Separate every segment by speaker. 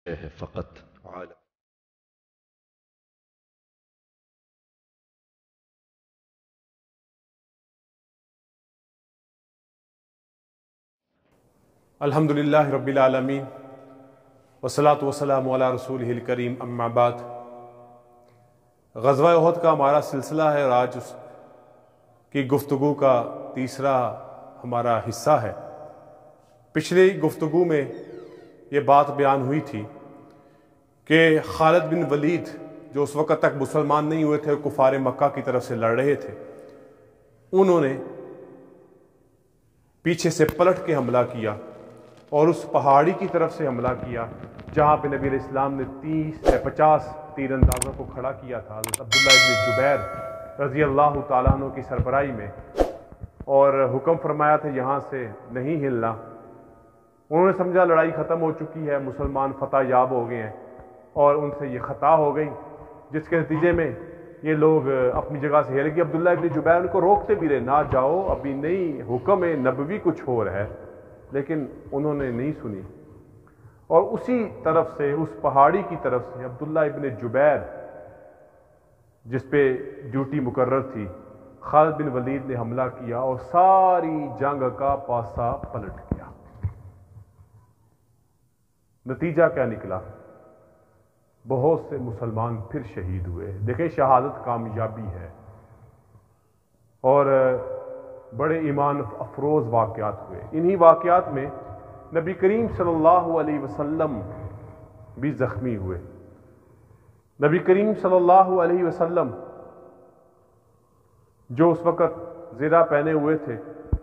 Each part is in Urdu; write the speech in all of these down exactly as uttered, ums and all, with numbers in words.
Speaker 1: ہے فقط عالم.
Speaker 2: الحمد للہ رب العالمین والصلاة والسلام علی رسولہ الکریم اما بعد. غزوہ احد کا ہمارا سلسلہ ہے اور آج اس کی گفتگو کا تیسرا ہمارا حصہ ہے. پچھلی گفتگو میں یہ بات بیان ہوئی تھی کہ خالد بن ولید جو اس وقت تک مسلمان نہیں ہوئے تھے، کفار مکہ کی طرف سے لڑ رہے تھے، انہوں نے پیچھے سے پلٹ کے حملہ کیا اور اس پہاڑی کی طرف سے حملہ کیا جہاں پہ نبی علیہ السلام نے تیس سے پچاس تیر اندازوں کو کھڑا کیا تھا حضرت عبداللہ ابن جبیر رضی اللہ تعالیٰ عنہ کی سربراہی میں، اور حکم فرمایا تھا یہاں سے نہیں ہلنا. انہوں نے سمجھا لڑائی ختم ہو چکی ہے، مسلمان فتح یاب ہو گئے ہیں، اور ان سے یہ خطا ہو گئی جس کے نتیجے میں یہ لوگ اپنی جگہ سے ہل گئے. عبداللہ ابن جبیر ان کو روکتے بھی رہے، نہ جاؤ، ابھی نہیں، حکم نبوی کچھ اور ہے، لیکن انہوں نے نہیں سنی. اور اسی طرف سے، اس پہاڑی کی طرف سے عبداللہ ابن جبیر جس پہ ڈیوٹی مقرر تھی، خالد بن ولید نے حملہ کیا اور ساری جنگ کا پاسا پلٹ گیا. نتیجہ کیا نکلا؟ بہت سے مسلمان پھر شہید ہوئے. دیکھیں، شہادت کامیابی ہے اور بڑے ایمان افروز واقعات ہوئے. انہی واقعات میں نبی کریم صلی اللہ علیہ وسلم بھی زخمی ہوئے. نبی کریم صلی اللہ علیہ وسلم جو اس وقت زرہ پہنے ہوئے تھے،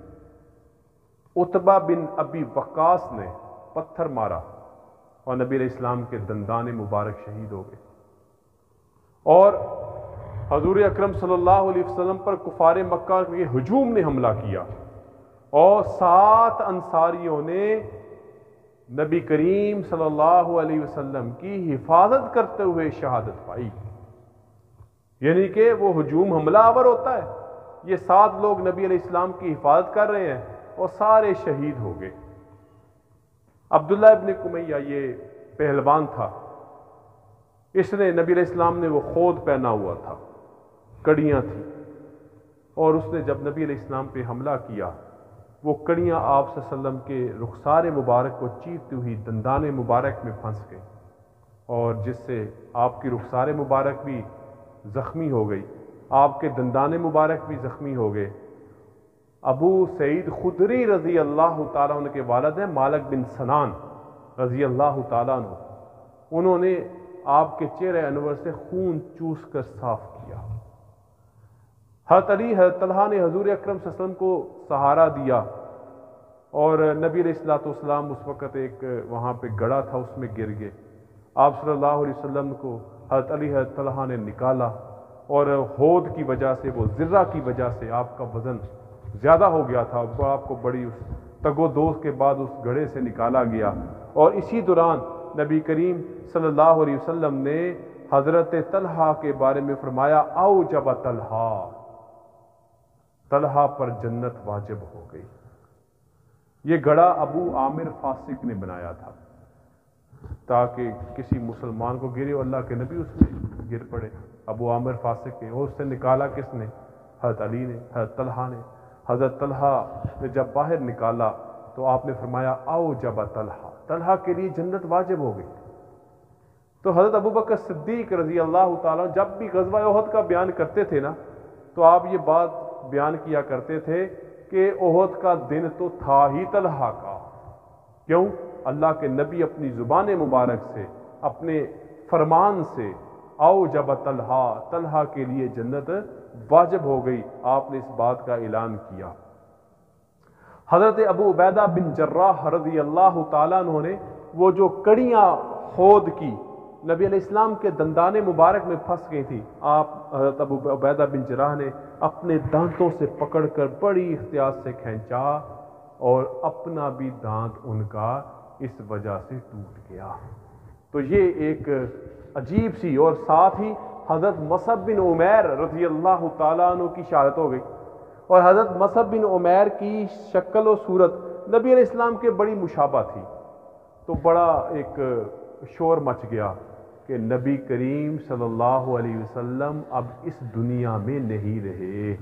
Speaker 2: عتبہ بن ابی وقاص نے پتھر مارا اور نبی علیہ السلام کے دندان مبارک شہید ہو گئے. اور حضور اکرم صلی اللہ علیہ وسلم پر کفار مکہ کے ہجوم نے حملہ کیا اور سات انصاریوں نے نبی کریم صلی اللہ علیہ وسلم کی حفاظت کرتے ہوئے شہادت پائی. یعنی کہ وہ ہجوم حملہ آور ہوتا ہے، یہ سات لوگ نبی علیہ السلام کی حفاظت کر رہے ہیں اور سارے شہید ہو گئے. عبداللہ ابن کمیہ یہ پہلوان تھا، اس نے نبی علیہ السلام نے وہ خود پہنا ہوا تھا، کڑیاں تھیں، اور اس نے جب نبی علیہ السلام پہ حملہ کیا، وہ کڑیاں آپ صلی اللہ علیہ وسلم کے رخسار مبارک کو چیرتی ہوئی دندان مبارک میں پھنس گئی، اور جس سے آپ کی رخسار مبارک بھی زخمی ہو گئی، آپ کے دندان مبارک بھی زخمی ہو گئے. ابو سعید خدری رضی اللہ تعالیٰ عنہ کے والد ہیں مالک بن سنان رضی اللہ تعالیٰ عنہ، انہوں نے آپ کے چہرے انور سے خون چوس کر صاف کیا. حضرت علی حضرت طلحہ نے حضور اکرم صلی اللہ علیہ وسلم کو سہارا دیا، اور نبی علیہ الصلوۃ والسلام اس وقت ایک وہاں پہ گڑھا تھا، اس میں گر گئے. آپ صلی اللہ علیہ وسلم کو حضرت علی حضرت طلحہ نے نکالا، اور ہود کی وجہ سے، وہ ذرہ کی وجہ سے آپ کا وزن زیادہ ہو گیا تھا، آپ کو بڑی اس تگ و دوز کے بعد اس گڑھے سے نکالا گیا. اور اسی دوران نبی کریم صلی اللہ علیہ وسلم نے حضرت طلحہ کے بارے میں فرمایا، اوجب طلحہ، طلحہ پر جنت واجب ہو گئی. یہ گڑھا ابو عامر فاسق نے بنایا تھا تاکہ کسی مسلمان کو گرے اور اللہ کے نبی اس میں گر پڑے. ابو عامر فاسق کے، اور اس سے نکالا کس نے؟ حضرت علی نے، حضرت طلحہ نے. حضرت طلحہ نے جب باہر نکالا تو آپ نے فرمایا، اوجب طلحہ، طلحہ کے لیے جنت واجب ہو گئی. تو حضرت ابوبکر صدیق رضی اللہ تعالیٰ جب بھی غزوہ احد کا بیان کرتے تھے نا، تو آپ یہ بات بیان کیا کرتے تھے کہ احد کا دن تو تھا ہی طلحہ کا. کیوں؟ اللہ کے نبی اپنی زبان مبارک سے، اپنے فرمان سے، اوجب طلحہ، طلحہ کے لیے جنت واجب ہو گئی. آپ نے اس بات کا اعلان کیا. حضرت ابو عبیدہ بن جراح رضی اللہ تعالیٰ عنہ نے وہ جو کڑیاں خود کی نبی علیہ السلام کے دندان مبارک میں پھنس گئی تھی، آپ حضرت ابو عبیدہ بن جراح نے اپنے دانتوں سے پکڑ کر بڑی احتیاط سے کھینچا، اور اپنا بھی دانت ان کا اس وجہ سے ٹوٹ گیا. تو یہ ایک عجیب سی، اور ساتھ ہی حضرت مصعب بن عمیر رضی اللہ تعالیٰ عنہ کی شہادت ہو گئی. اور حضرت مصعب بن عمیر کی شکل و صورت نبی علیہ السلام کے بڑی مشابہ تھی، تو بڑا ایک شور مچ گیا کہ نبی کریم صلی اللہ علیہ وسلم اب اس دنیا میں نہیں رہے،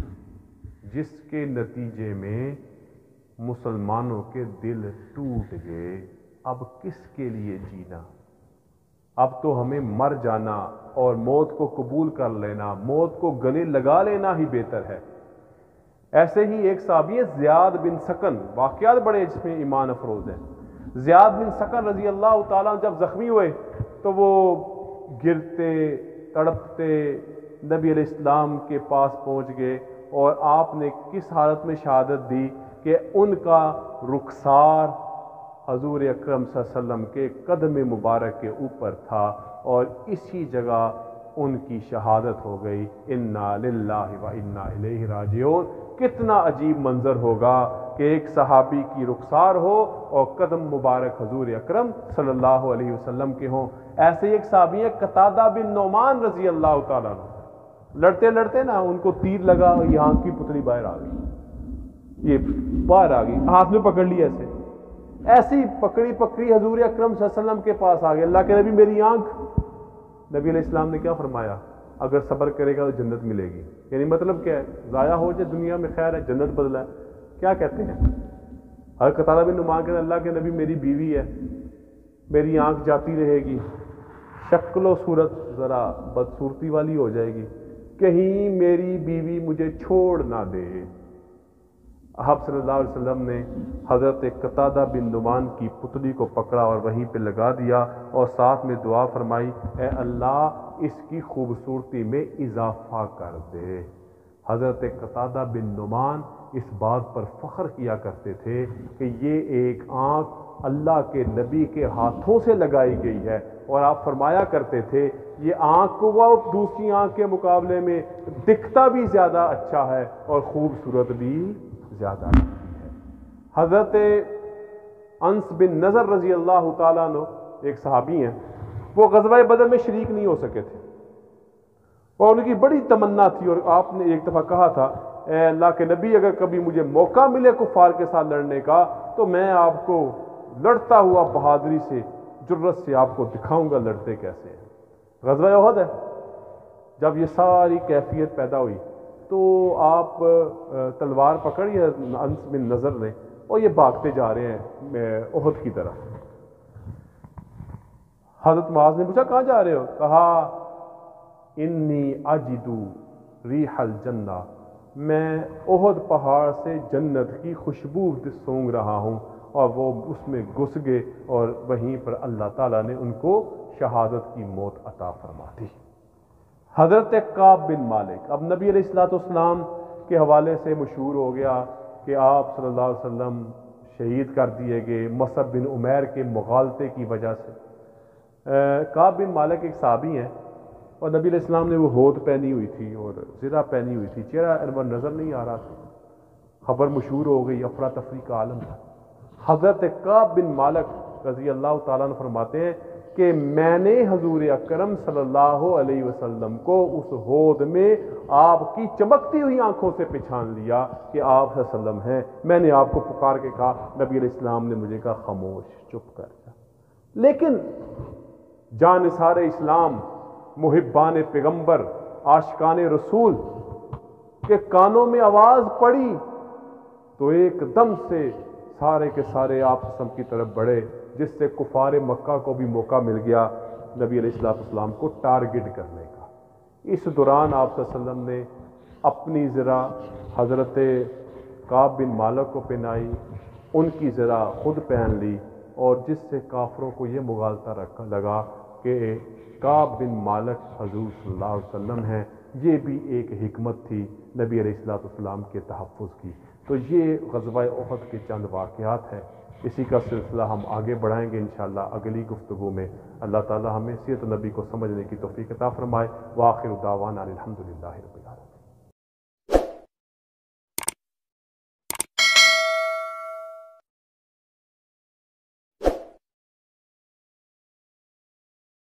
Speaker 2: جس کے نتیجے میں مسلمانوں کے دل ٹوٹ گئے۔ اب کس کے لیے جینا؟ اب تو ہمیں مر جانا اور موت کو قبول کر لینا، موت کو گلے لگا لینا ہی بہتر ہے۔ ایسے ہی ایک صحابی ہے زیاد بن سکن، واقعات بڑے اس میں ایمان افروز ہیں۔ زیاد بن سکن رضی اللہ تعالیٰ جب زخمی ہوئے تو وہ گرتے تڑپتے نبی علیہ السلام کے پاس پہنچ گئے، اور آپ نے کس حالت میں شہادت دی کہ ان کا رخسار حضور اکرم صلی اللہ علیہ وسلم کے قدم مبارک کے اوپر تھا، اور اسی جگہ ان کی شہادت ہو گئی۔ انا للہ و انا الیہ راجعون۔ کتنا عجیب منظر ہوگا کہ ایک صحابی کی رخسار ہو اور قدم مبارک حضور اکرم صلی اللہ علیہ وسلم کے ہوں۔ ایسے ایک صحابی ہے قتادہ بن نعمان رضی اللہ تعالیٰ عنہ، لڑتے لڑتے نا ان کو تیر لگا اور یہاں کی پتلی باہر آ گئی، یہ باہر آ گئی، ہاتھ میں پکڑ لی، ایسے ایسی پکڑی پکڑی حضور اکرم صلی اللہ علیہ وسلم کے پاس آ گئے، اللہ کے نبی میری آنکھ۔ نبی علیہ السلام نے کیا فرمایا؟ اگر صبر کرے گا تو جنت ملے گی۔ یعنی مطلب کیا ہے؟ ضائع ہو جائے دنیا میں خیر ہے، جنت بدلا ہے۔ کیا کہتے ہیں؟ اگر قتادہ بن نعمان کہتے ہیں اللہ کے نبی میری بیوی ہے، میری آنکھ جاتی رہے گی، شکل و صورت ذرا بدصورتی والی ہو جائے گی، کہیں میری بیوی مجھے چھوڑ نہ دے۔ آپ صلی اللہ علیہ وسلم نے حضرت قتادہ بن نعمان کی پتلی کو پکڑا اور وہیں پہ لگا دیا، اور ساتھ میں دعا فرمائی، اے اللہ اس کی خوبصورتی میں اضافہ کر دے۔ حضرت قتادہ بن نعمان اس بات پر فخر کیا کرتے تھے کہ یہ ایک آنکھ اللہ کے نبی کے ہاتھوں سے لگائی گئی ہے، اور آپ فرمایا کرتے تھے یہ آنکھ کو وہ دوسری آنکھ کے مقابلے میں دکھتا بھی زیادہ اچھا ہے اور خوبصورت بھی زیادہ اچھی ہے۔ حضرت انس بن نضر رضی اللہ تعالیٰ عنہ ایک صحابی ہیں، وہ غزوہ بدر میں شریک نہیں ہو سکے تھے، اور ان کی بڑی تمنا تھی، اور آپ نے ایک دفعہ کہا تھا اے اللہ کے نبی اگر کبھی مجھے موقع ملے کفار کے ساتھ لڑنے کا تو میں آپ کو لڑتا ہوا بہادری سے جرت سے آپ کو دکھاؤں گا لڑتے کیسے ہیں۔ غزوہ احد ہے، جب یہ ساری کیفیت پیدا ہوئی تو آپ تلوار پکڑی انس بن نضر نے، اور یہ بھاگتے جا رہے ہیں احد کی طرف۔ حضرت معاذ نے پوچھا کہاں جا رہے ہو؟ کہا انی اجدو ریح الجنہ، میں احد پہاڑ سے جنت کی خوشبو سونگ رہا ہوں، اور وہ اس میں گھس گئے، اور وہیں پر اللہ تعالیٰ نے ان کو شہادت کی موت عطا فرما دی۔ حضرت کعب بن مالک، اب نبی علیہ الصلوۃ والسلام کے حوالے سے مشہور ہو گیا کہ آپ صلی اللہ علیہ وسلم شہید کر دیے گئے مصعب بن عمیر کے مغالطے کی وجہ سے۔ کعب بن مالک ایک صحابی ہیں، اور نبی علیہ السلام نے وہ ہود پہنی ہوئی تھی اور زرہ پہنی ہوئی تھی، چہرہ انور نظر نہیں آ رہا تھا، خبر مشہور ہو گئی، افراتفری کا عالم تھا۔ حضرت کعب بن مالک رضی اللہ تعالیٰ عنہ فرماتے ہیں کہ میں نے حضور اکرم صلی اللہ علیہ وسلم کو اس ہود میں آپ کی چمکتی ہوئی آنکھوں سے پہچان لیا کہ آپ صلی اللہ علیہ وسلم ہیں۔ میں نے آپ کو پکار کے کہا، نبی علیہ السلام نے مجھے کہا خاموش، چپ کر جا۔ لیکن جانثار اسلام، محبان پیغمبر، عاشقان رسول کے کانوں میں آواز پڑی تو ایک دم سے سارے کے سارے آپ قسم کی طرف بڑھے، جس سے کفار مکہ کو بھی موقع مل گیا نبی علیہ الصلوۃ والسلام کو ٹارگٹ کرنے کا۔ اس دوران آپ صلی اللہ علیہ وسلم نے اپنی ذرا حضرت کعب بن مالک کو پہنائی، ان کی ذرا خود پہن لی، اور جس سے کافروں کو یہ مغالطہ رکھا لگا کہ کعب بن مالک حضور صلی اللہ علیہ وسلم ہیں۔ یہ بھی ایک حکمت تھی نبی علیہ الصلوۃ والسلام کے تحفظ کی۔ تو یہ غزوہ احد کے چند واقعات ہیں، اسی کا سلسلہ ہم آگے بڑھائیں گے انشاءاللہ اگلی گفتگو میں۔ اللہ تعالی ہمیں سیرت نبی کو سمجھنے کی توفیق عطا فرمائے۔ وآخر دعوانا الحمدللہ رب العالمین۔